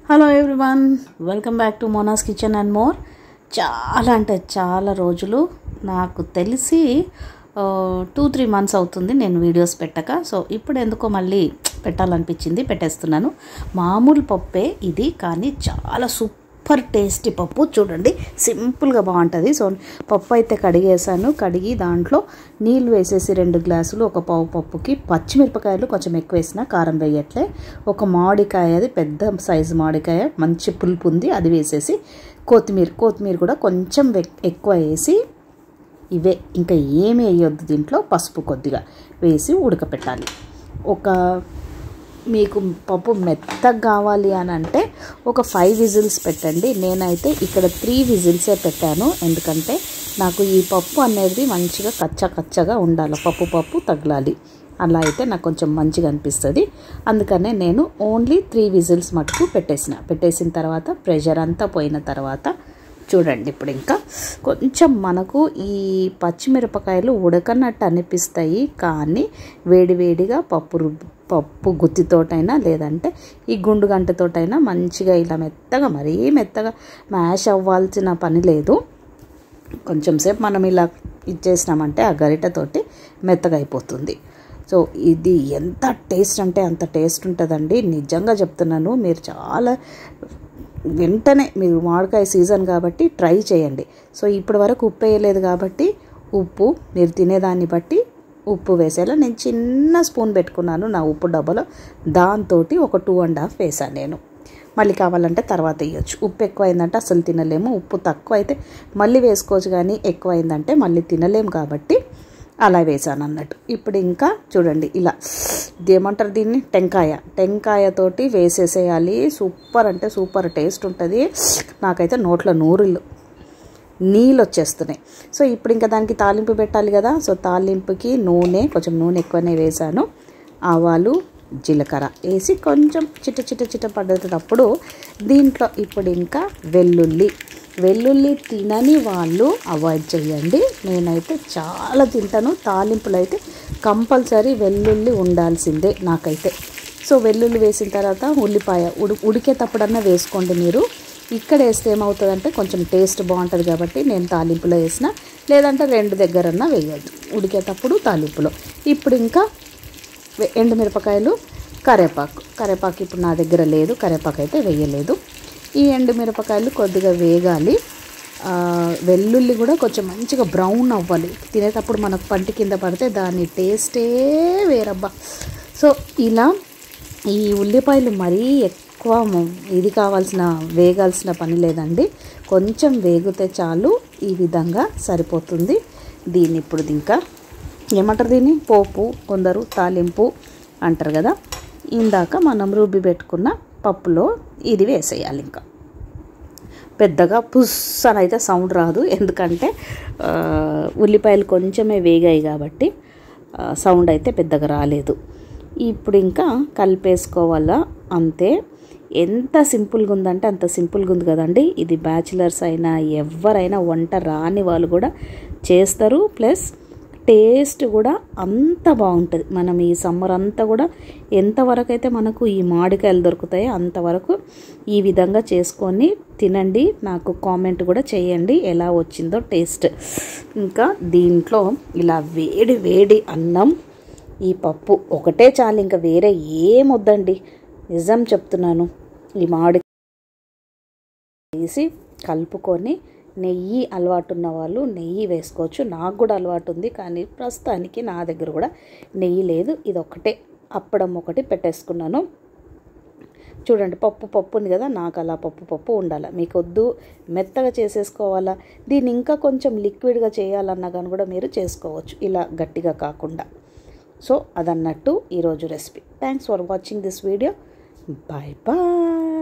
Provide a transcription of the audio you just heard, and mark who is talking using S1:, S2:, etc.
S1: Hello everyone, welcome back to Mona's kitchen and more. చాలా అంటే చాలా రోజులు, నాకు తెలిసి 2-3 months అవుతుంది నేను వీడియోస్ పెట్టక. సో ఇప్పుడు ఎందుకో మళ్ళీ పెట్టాలనిపించింది, పెట్టేస్తున్నాను. మామూలు పప్పే ఇది, కానీ చాలా సూపర్ టేస్టీ పప్పు. చూడండి, సింపుల్గా బాగుంటుంది. సో పప్పు అయితే కడిగేసాను. కడిగి దాంట్లో నీళ్ళు వేసేసి 2 గ్లాసులు, ఒక పావు పప్పుకి పచ్చిమిరపకాయలు కొంచెం ఎక్కువ వేసిన, కారం వేయట్లే. ఒక మామిడికాయ, అది పెద్ద సైజు మామిడికాయ, మంచి పులుపు ఉంది, అది వేసేసి కొత్తిమీర కూడా కొంచెం ఎక్కువ వేసి, ఇవే ఇంకా ఏమీ వేయొద్దు దీంట్లో. పసుపు కొద్దిగా వేసి ఉడకపెట్టాలి. మీకు పప్పు మెత్తగా కావాలి అని అంటే ఒక 5 విజిల్స్ పెట్టండి. నేనైతే ఇక్కడ 3 విజిల్సే పెట్టాను, ఎందుకంటే నాకు ఈ పప్పు అనేది మంచిగా కచ్చగా ఉండాలి, పప్పు తగలాలి. అలా అయితే నాకు కొంచెం మంచిగా అనిపిస్తుంది. అందుకనే నేను ఓన్లీ 3 విజిల్స్ మటుకు పెట్టేసిన తర్వాత ప్రెషర్ అంతా పోయిన తర్వాత చూడండి, ఇప్పుడు ఇంకా కొంచెం మనకు ఈ పచ్చిమిరపకాయలు ఉడకనట్టు అనిపిస్తాయి, కానీ వేడివేడిగా పప్పు గుత్తితోటైనా లేదంటే ఈ గుండు గంటతోటైనా మంచిగా ఇలా మరీ మెత్తగా మ్యాష్ అవ్వాల్సిన పని లేదు. కొంచెం సేపు మనం ఇలా ఇచ్చేసినామంటే ఆ గరిటతోటి మెత్తగా అయిపోతుంది. సో ఇది ఎంత టేస్ట్ అంటే అంత టేస్ట్ ఉంటుందండి, నిజంగా చెప్తున్నాను. మీరు చాలా వెంటనే, మీరు మామిడికాయ సీజన్ కాబట్టి ట్రై చేయండి. సో ఇప్పటి వరకు ఉప్పు వేయలేదు కాబట్టి ఉప్పు మీరు తినేదాన్ని బట్టి ఉప్పు వేసేలా నేను చిన్న స్పూన్ పెట్టుకున్నాను నా ఉప్పు డబ్బాలో. దాంతో ఒక 2.5 వేసాను నేను. మళ్ళీ కావాలంటే తర్వాత వేయచ్చు. ఉప్పు ఎక్కువైందంటే అసలు తినలేము, ఉప్పు తక్కువ అయితే మళ్ళీ వేసుకోవచ్చు, కానీ ఎక్కువైందంటే మళ్ళీ తినలేము, కాబట్టి అలా వేసాను అన్నట్టు. ఇప్పుడు ఇంకా చూడండి, ఇలా ఏమంటారు దీన్ని, టెంకాయతోటి వేసేసేయాలి. సూపర్ అంటే సూపర్ టేస్ట్ ఉంటుంది. నాకైతే నోట్లో నీళ్ళు వచ్చేస్తున్నాయి. సో ఇప్పుడు ఇంకా దానికి తాలింపు పెట్టాలి కదా. సో తాలింపుకి కొంచెం నూనె ఎక్కువనే వేసాను. ఆవాలు, జీలకర్ర వేసి కొంచెం చిట్ట పడేటప్పుడు దీంట్లో ఇప్పుడు ఇంకా వెల్లుల్లి తినని వాళ్ళు అవాయిడ్ చేయండి. నేనైతే చాలా తింటాను. తాలింపులు అయితే కంపల్సరీ వెల్లుల్లి ఉండాల్సిందే నాకైతే. సో వెల్లుల్లి వేసిన తర్వాత ఉల్లిపాయ ఉడికేటప్పుడన్నా వేసుకోండి మీరు. ఇక్కడ వేస్తే ఏమవుతుందంటే కొంచెం టేస్ట్ బాగుంటుంది కాబట్టి నేను తాలింపులో వేసిన, లేదంటే 2 దగ్గరన్నా వేయద్దు, ఉడికేటప్పుడు తాలింపులో. ఇప్పుడు ఇంకా ఎండుమిరపకాయలు, కరివేపాకు ఇప్పుడు నా దగ్గర లేదు, కరివేపాకు అయితే వేయలేదు. ఈ ఎండుమిరపకాయలు కొద్దిగా వేగాలి. వెల్లుల్లి కూడా కొంచెం మంచిగా బ్రౌన్ అవ్వాలి. తినేటప్పుడు మనకు పంటి కింద పడితే దాని టేస్టే వేరబ్బా. సో ఇలా ఈ ఉల్లిపాయలు మరీ ఎక్కువ వేగాల్సిన పని లేదండి, కొంచెం వేగితే చాలు. ఈ విధంగా సరిపోతుంది. దీన్ని ఇప్పుడు ఇంకా ఏమంటారు, దీన్ని పోపు, కొందరు తాలింపు అంటారు కదా. ఇందాక మనం రుబ్బి పెట్టుకున్న పప్పులో ఇది వేసేయాలి. ఇంకా పెద్దగా పుస్ అని అయితే సౌండ్ రాదు, ఎందుకంటే ఉల్లిపాయలు కొంచెమే వేగాయి కాబట్టి సౌండ్ అయితే పెద్దగా రాలేదు. ఇప్పుడు ఇంకా కలిపేసుకోవాలా, అంతే. ఎంత సింపుల్గా ఉందంటే అంత సింపుల్గా ఉంది కదండి. ఇది బ్యాచిలర్స్ అయినా ఎవరైనా వంట రాని వాళ్ళు కూడా చేస్తారు. ప్లస్ టేస్ట్ కూడా అంత బాగుంటుంది. మనం ఈ సమ్మర్ అంతా కూడా ఎంతవరకు అయితే మనకు ఈ మామిడికాయలు దొరుకుతాయో అంతవరకు ఈ విధంగా చేసుకొని తినండి. నాకు కామెంట్ కూడా చేయండి ఎలా వచ్చిందో టేస్ట్. ఇంకా దీంట్లో ఇలా వేడి అన్నం, ఈ పప్పు ఒకటే చాలు, ఇంకా వేరే ఏమొద్దండి, నిజం చెప్తున్నాను. ఈ మామిడి వేసి కలుపుకొని, నెయ్యి అలవాటు ఉన్న వాళ్ళు నెయ్యి వేసుకోవచ్చు. నాకు కూడా అలవాటు ఉంది, కానీ ప్రస్తుతానికి నా దగ్గర కూడా నెయ్యి లేదు. ఇది ఒకటే అప్పడం ఒకటి పెట్టేసుకున్నాను. చూడండి, పప్పు ఉంది కదా, నాకు అలా పప్పు ఉండాలి. మీకు వద్దు మెత్తగా చేసేసుకోవాలా, దీన్ని ఇంకా కొంచెం లిక్విడ్గా చేయాలన్నా కానీ కూడా మీరు చేసుకోవచ్చు, ఇలా గట్టిగా కాకుండా. సో అదన్నట్టు ఈరోజు recipe. Thanks for watching this video. Bye.